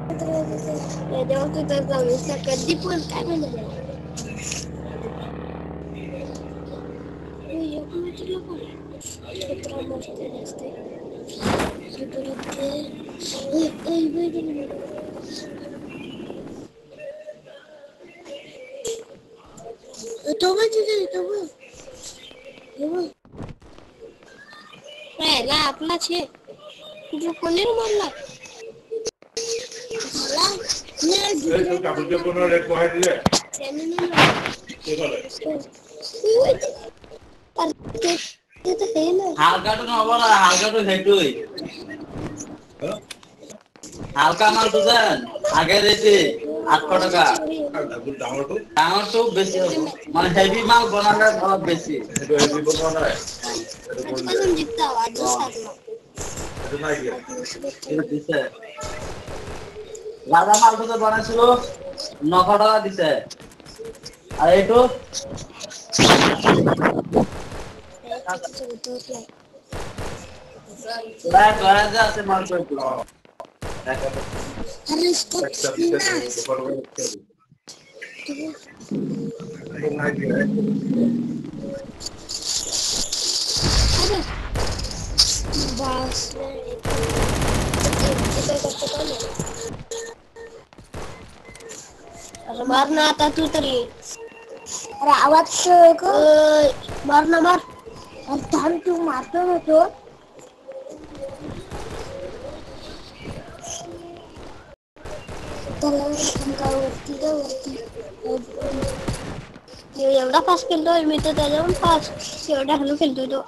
तेव्हा तू तर जाऊन कधी पण काय म्हणलं कुत्रा मस्त असते तो पहिला आपलाच आहे तुझं कोणी मारला হালকাটো সেইটোই হালকা মাল দুজন আগে রেটে 800 টাকা ডাঙরটো বেশি হবে মানে হেভি মাল বানালে অলপ বেশি এটা হেভি বানানো নাই आजपासून जितता आजच टाकला এটা নাই এটা দিছে রাজা মাল তো বানাইছিল 900 টাকা দিছে আর এইটো প্রায় 2000 আছে মাল কইতো अरे इसको बस अरे मार ना आता तू तरी अरे आवाज मार ना मार अरे थांब तू मारतो ना तो त्याला वरती एवढा फास्ट खेळतोय मी तर त्याच्याहून फास्ट एवढा हॅलो खेळतोय तो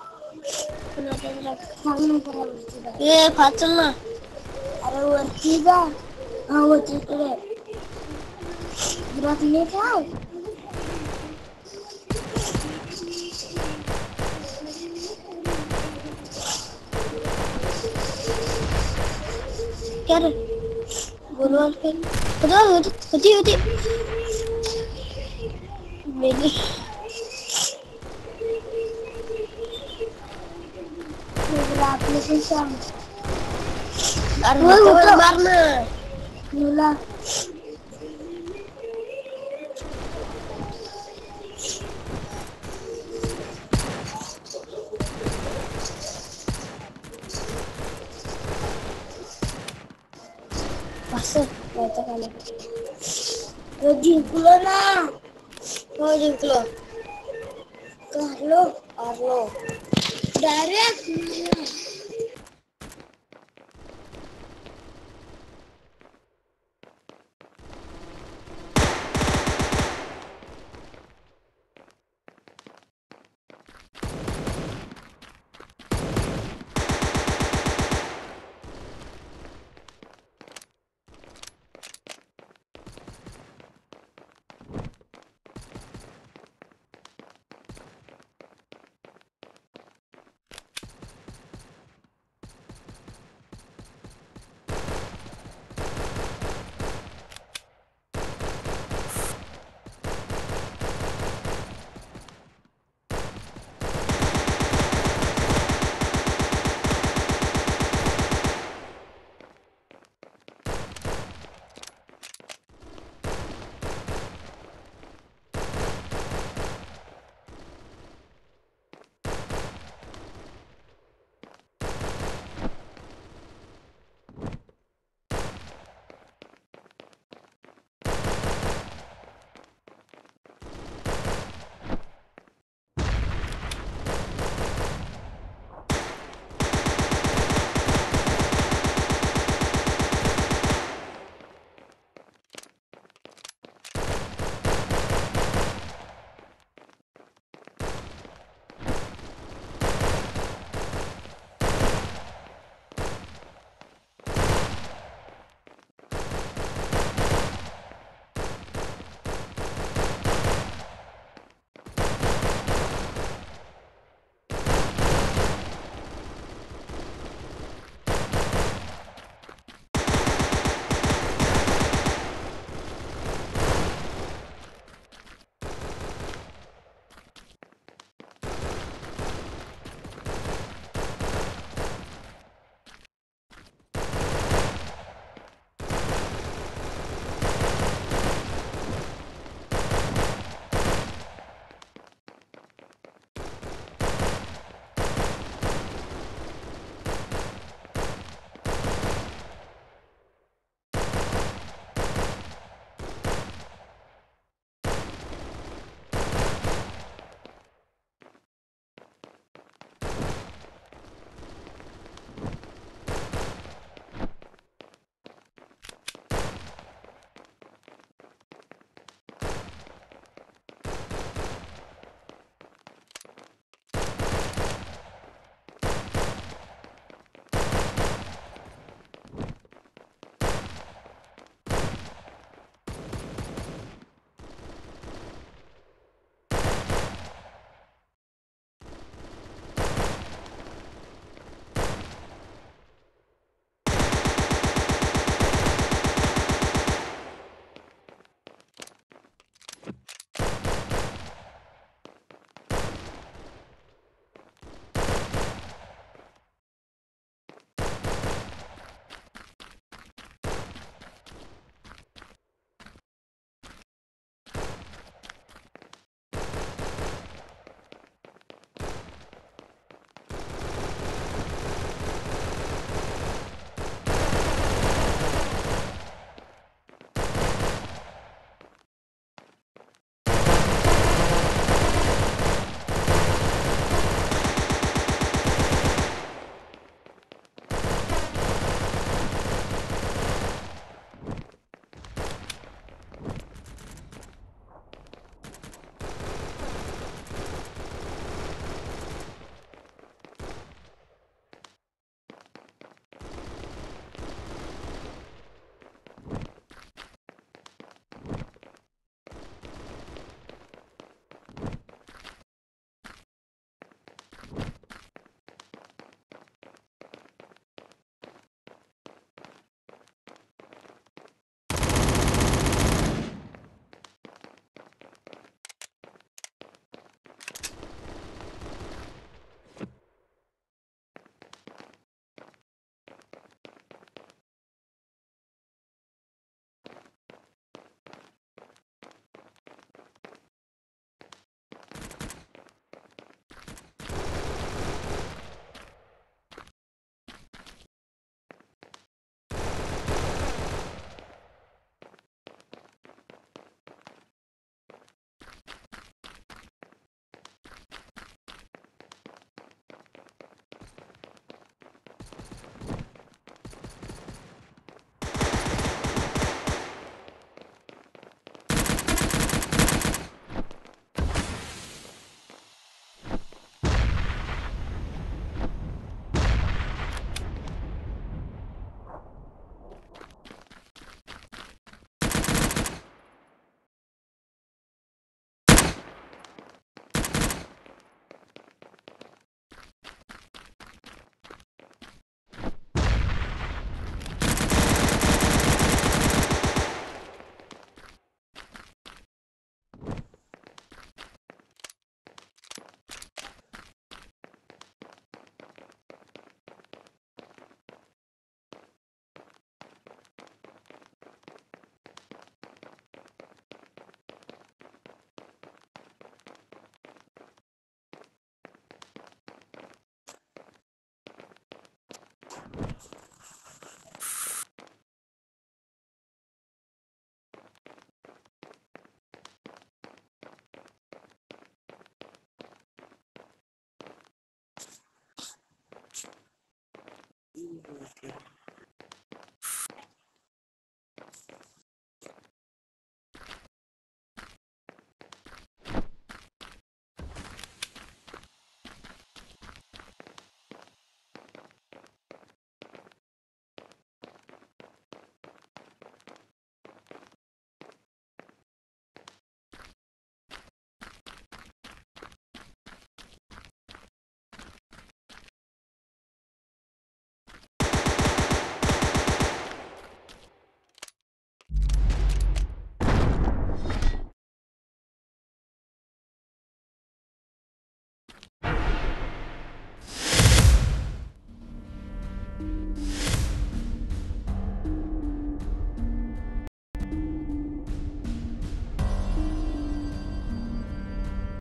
ए फास्ट चल ना अरे वरती जा हा वरती इकडे घरात ये काय क्या रे बोलवाल फिर होती मेरी आपले पण सांग अरे मार ना मुला असं यायचं का नाही जिंकलो ना हो जिंकलो हरलो डायरेक्ट